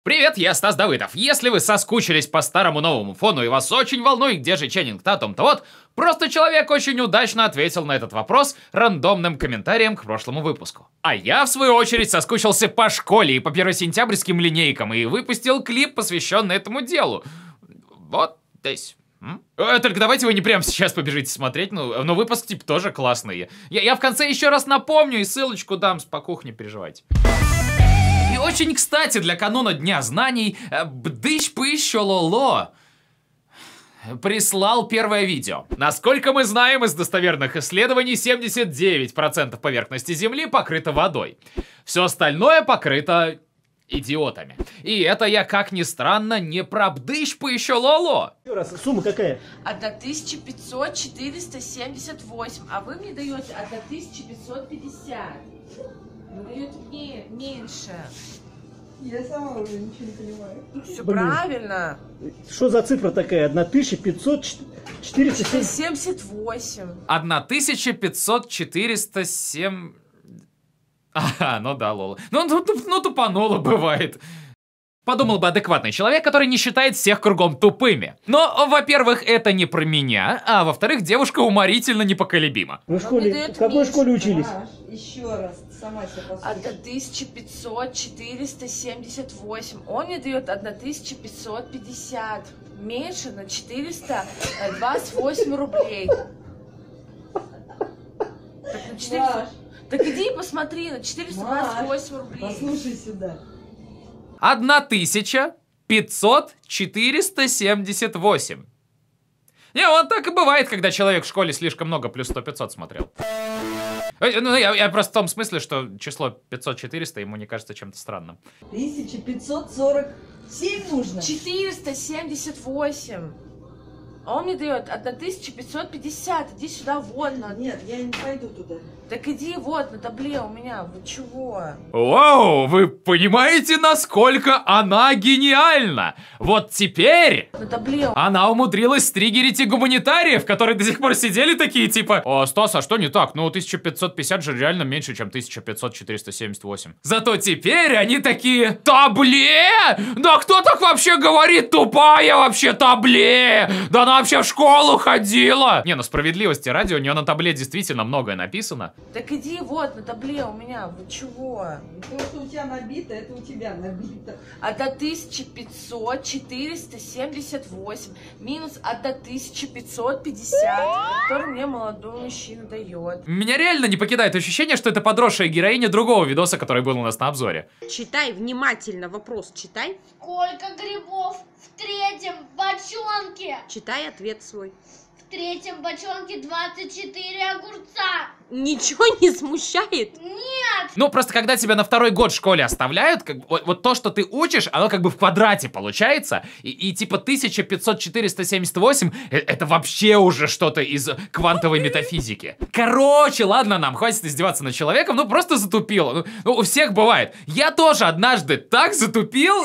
Привет, я Стас Давыдов. Если вы соскучились по старому новому фону и вас очень волнует, где же Ченнинг Татум-то вот, просто человек очень удачно ответил на этот вопрос рандомным комментарием к прошлому выпуску. А я, в свою очередь, соскучился по школе и по первосентябрьским линейкам и выпустил клип, посвященный этому делу. Вот здесь. Только давайте вы не прямо сейчас побежите смотреть, но выпуск типа тоже классный. Я в конце еще раз напомню и ссылочку дам, спокух, не переживайте. И очень кстати для кануна Дня знаний Бдыщ-пыщ-лоло прислал первое видео. Насколько мы знаем из достоверных исследований, 79% поверхности Земли покрыто водой. Все остальное покрыто идиотами. И это я, как ни странно, не про Бдыщ-пыщ-лоло. Еще раз, сумма какая? 1500 478, а вы мне даете 1550. Вы даете мне меньше. Я сама уже ничего не понимаю. Все Блин. правильно. Что за цифра такая? 1500-478. 1500-407... Ага, ну да, лол. Ну тупануло бывает. Подумал бы адекватный человек, который не считает всех кругом тупыми. Но, во-первых, это не про меня, а во-вторых, девушка уморительно непоколебима. Вы в какой школе учились? Еще раз, сама себя послушай. 1500 478. Он мне дает 1550. Меньше на 428 рублей. Так, на 400... Маш, так иди посмотри, на 428 рублей. послушай сюда. 1500-478. Не, он так и бывает, когда человек в школе слишком много плюс 100-500 смотрел. Ну, я просто в том смысле, что число 500-400 ему не кажется чем-то странным. 1547 нужно. 478. А он мне дает 1550. Иди сюда, вот на. Нет, я не пойду туда. Так иди вот на табле у меня. Вы чего? Вау, вы понимаете, насколько она гениальна? Вот теперь На табле. она умудрилась стригерить и гуманитариев, которые до сих пор сидели такие, типа: «О, Стас, а что не так? Ну, 1550 же реально меньше, чем 1500-478. Зато теперь они такие: табле? Да кто так вообще говорит? Тупая вообще табле! Да она вообще в школу ходила!» Не, ну справедливости ради, у нее на табле действительно многое написано. Так иди вот на табле у меня. Вы чего? То, что у тебя набито, это у тебя набито. 1500 478 минус 1550, который мне молодой мужчина дает. Меня реально не покидает ощущение, что это подросшая героиня другого видоса, который был у нас на обзоре. Читай внимательно, вопрос читай. Сколько грибов в третьем бочонке? Читай ответ свой. В третьем бочонке 24 огурца. Ничего не смущает? Нет! Ну, просто когда тебя на второй год в школе оставляют, вот то, что ты учишь, оно как бы в квадрате получается, и типа 1500-478 это вообще уже что-то из квантовой метафизики. Короче, ладно нам, хватит издеваться над человеком, ну просто затупил. Ну, у всех бывает. Я тоже однажды так затупил...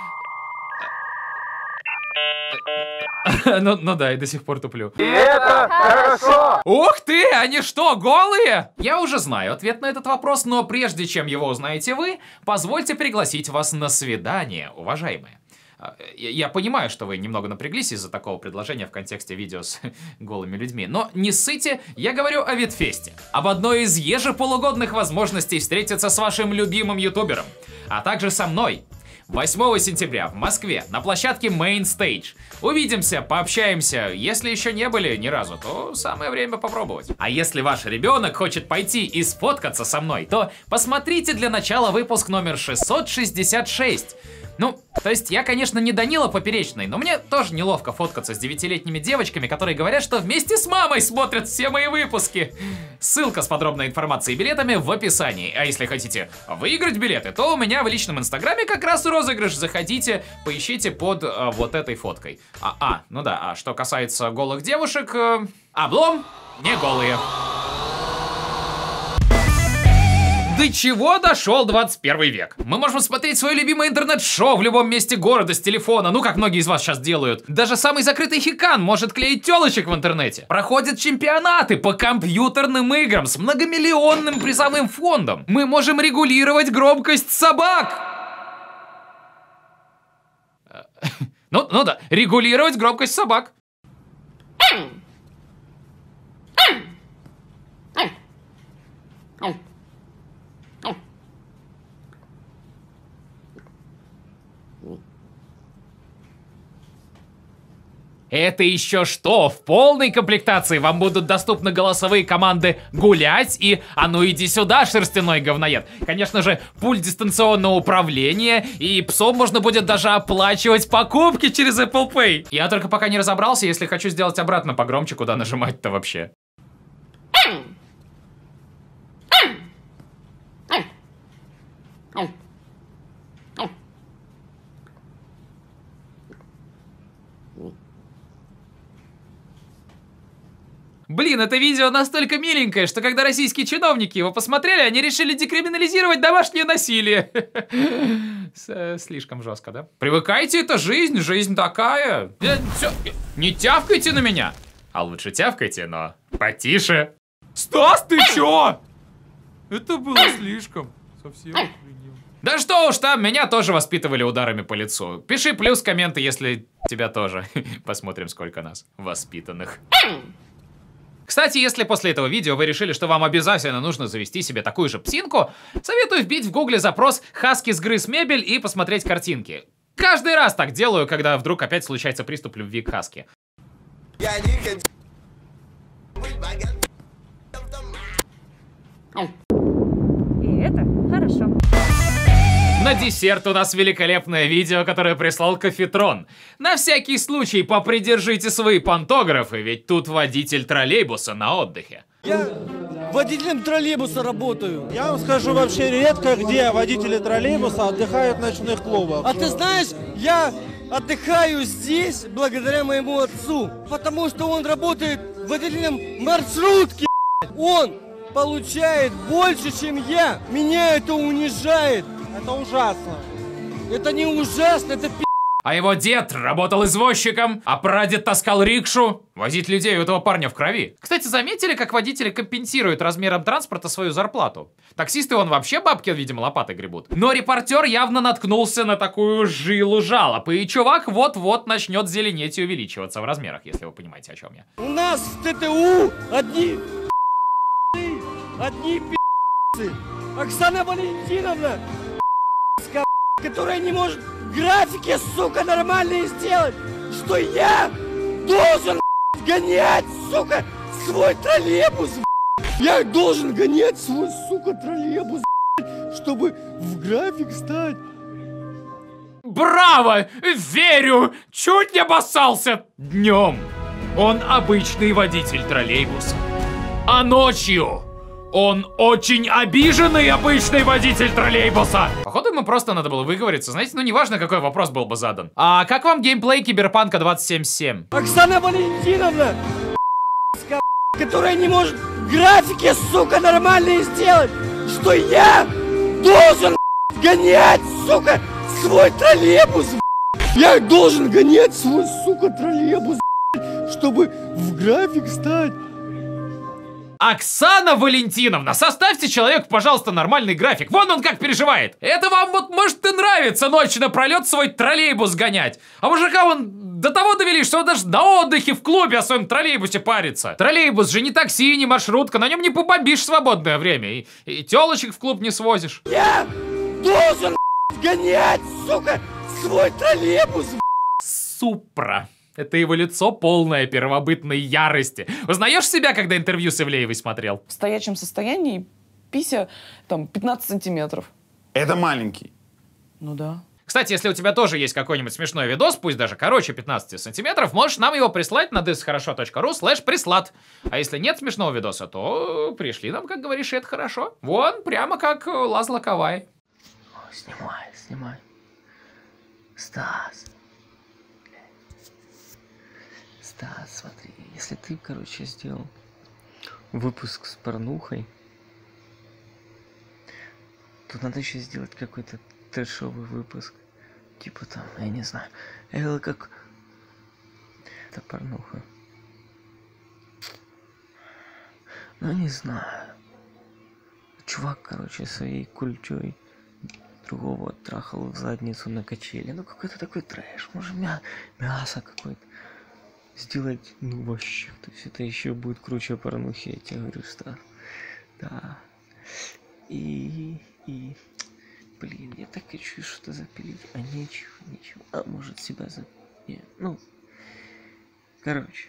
Ну да, и до сих пор туплю. И это хорошо! Ух ты, они что, голые? Я уже знаю ответ на этот вопрос, но прежде чем его узнаете вы, позвольте пригласить вас на свидание, уважаемые. Я понимаю, что вы немного напряглись из-за такого предложения в контексте видео с голыми людьми, но не ссыте, я говорю о Витфесте, об одной из ежеполугодных возможностей встретиться с вашим любимым ютубером, а также со мной. 8 сентября в Москве на площадке Main Stage. Увидимся, пообщаемся. Если еще не были ни разу, то самое время попробовать. А если ваш ребенок хочет пойти и сфоткаться со мной, то посмотрите для начала выпуск номер 666. Ну, то есть я, конечно, не Данила Поперечный, но мне тоже неловко фоткаться с 9-летними девочками, которые говорят, что вместе с мамой смотрят все мои выпуски. Ссылка с подробной информацией и билетами в описании. А если хотите выиграть билеты, то у меня в личном инстаграме как раз розыгрыш. Заходите, поищите под вот этой фоткой. Ну да, а что касается голых девушек, облом, не голые. До чего дошел 21 век? Мы можем смотреть свое любимое интернет-шоу в любом месте города с телефона, ну как многие из вас сейчас делают. Даже самый закрытый хикан может клеить телочек в интернете. Проходят чемпионаты по компьютерным играм с многомиллионным призовым фондом. Мы можем регулировать громкость собак. Ну да, регулировать громкость собак. Это еще что? В полной комплектации вам будут доступны голосовые команды «Гулять» и «А ну иди сюда, шерстяной говноед». Конечно же, пульт дистанционного управления, и псом можно будет даже оплачивать покупки через Apple Pay. Я только пока не разобрался, если хочу сделать обратно погромче, куда нажимать-то вообще. Блин, это видео настолько миленькое, что когда российские чиновники его посмотрели, они решили декриминализировать домашнее насилие. Слишком жестко, да? Привыкайте, это жизнь, жизнь такая. Не тявкайте на меня. А лучше тявкайте, но потише. Стас, ты чё? Это было слишком. Совсем охренел. Да что уж там, меня тоже воспитывали ударами по лицу. Пиши плюс комменты, если тебя тоже. Посмотрим, сколько нас воспитанных. Кстати, если после этого видео вы решили, что вам обязательно нужно завести себе такую же псинку, советую вбить в гугле запрос «Хаски сгрыз мебель» и посмотреть картинки. Каждый раз так делаю, когда вдруг опять случается приступ любви к хаски. И это хорошо. На десерт у нас великолепное видео, которое прислал Кофетрон. На всякий случай попридержите свои пантографы, ведь тут водитель троллейбуса на отдыхе. Я водителем троллейбуса работаю. Я вам скажу, вообще редко где водители троллейбуса отдыхают в ночных клубах. А ты знаешь, я отдыхаю здесь благодаря моему отцу, потому что он работает водителем маршрутки. Он получает больше, чем я. Меня это унижает. Это ужасно. Это не ужасно, это пи***. А его дед работал извозчиком, а прадед таскал рикшу. Возить людей у этого парня в крови. Кстати, заметили, как водители компенсируют размером транспорта свою зарплату? Таксисты вон вообще бабки, видимо, лопатой гребут. Но репортер явно наткнулся на такую жилу жалоб. И чувак вот-вот начнет зеленеть и увеличиваться в размерах, если вы понимаете, о чем я. У нас в ТТУ одни пи***цы. Оксана Валентиновна, которая не может графики, сука, нормальные сделать, что я должен гонять, сука, свой троллейбус. Я должен гонять свой, сука, троллейбус, чтобы в график стать. Браво! Верю! Чуть не обоссался днем. Он обычный водитель троллейбуса. А ночью он очень обиженный обычный водитель троллейбуса. Походу, ему просто надо было выговориться. Знаете, ну неважно, какой вопрос был бы задан. А как вам геймплей Киберпанка 2077? Оксана Валентиновна, которая не может графики, сука, нормальные сделать, что я должен гонять, сука, свой троллейбус. Я должен гонять свой, сука, троллейбус, чтобы в график стать. Оксана Валентиновна, составьте человеку, пожалуйста, нормальный график. Вон он как переживает. Это вам вот может и нравится ночью напролет свой троллейбус гонять. А мужика вон до того довели, что он даже на отдыхе в клубе о своем троллейбусе парится. Троллейбус же не такси, не маршрутка, на нем не побомбишь в свободное время. И телочек в клуб не свозишь. Я должен гонять, сука, свой троллейбус. Супра. Это его лицо полное первобытной ярости. Узнаешь себя, когда интервью с Ивлеевой смотрел? В стоячем состоянии пися там 15 сантиметров. Это маленький. Ну да. Кстати, если у тебя тоже есть какой-нибудь смешной видос, пусть даже короче 15 сантиметров, можешь нам его прислать на thisхорошо.ru/прислад. А если нет смешного видоса, то пришли нам, как говоришь, это хорошо. Вон, прямо как Лазло Кавай. Снимай. Стас, смотри, если ты, короче, сделал выпуск с порнухой, то надо еще сделать какой-то трэшовый выпуск. Типа там, я не знаю, это как... Это порнуха. Ну, не знаю. Чувак, короче, своей культурой другого трахал в задницу на качели. Ну какой-то такой трэш. Может мясо какое-то сделать, ну вообще. То есть это еще будет круче порнухи, я тебе говорю, что да. И блин, я так хочу что-то запилить, а нечего. А может себя не, ну, короче.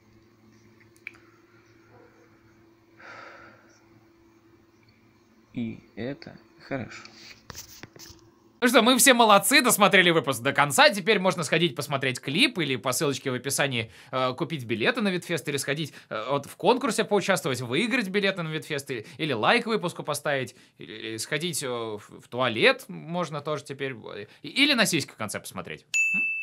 И это хорошо. Ну что, мы все молодцы, досмотрели выпуск до конца. Теперь можно сходить посмотреть клип или по ссылочке в описании купить билеты на Витфест, или сходить вот в конкурсе поучаствовать, выиграть билеты на Витфест, или лайк выпуску поставить, или сходить в туалет можно тоже теперь, или на сиськи в конце посмотреть.